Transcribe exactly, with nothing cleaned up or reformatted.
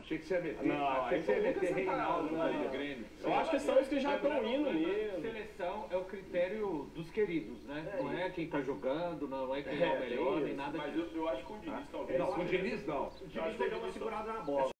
Tinha que ser meter. Não, tinha que ser meter Reinaldo no Grêmio. Eu acho que são os que já estão indo mesmo. Seleção é o critério dos queridos, né? É, não é quem tá jogando, não é quem é, é o melhor, nem nada disso. Mas eu, eu acho que o Diniz talvez. Não, com o Diniz não. O Diniz pegou uma segurada na bola.